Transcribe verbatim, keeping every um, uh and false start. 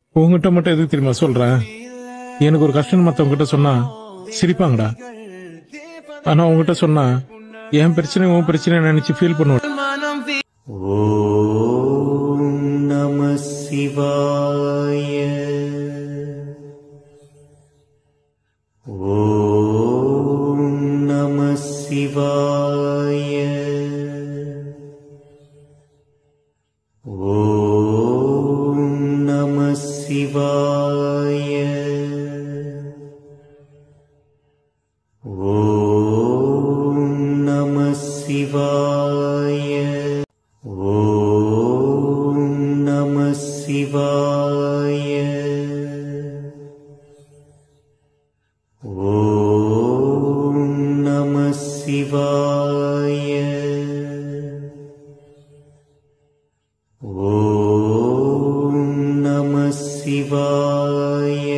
உங்ககிட்ட மட்டும் எதுக்கு தெரியுமா சொல்றேன்? எனக்கு ஒரு கஷ்டம் மத்தவங்க கிட்ட சொன்னா சிரிப்பாங்கடா. ஆனா உங்ககிட்ட சொன்னா என் பிரச்சனை உன் பிரச்சனை நினைச்சு ஃபீல் பண்ணுவேன். ஓம் நம சிவாய. ஓம் நம சிவாய. ஓம் நம சிவாய. ஓம் நம சிவாய. ஓம் நம சிவாய. ஓம் நம சிவாய. ஓம் நம சிவாய.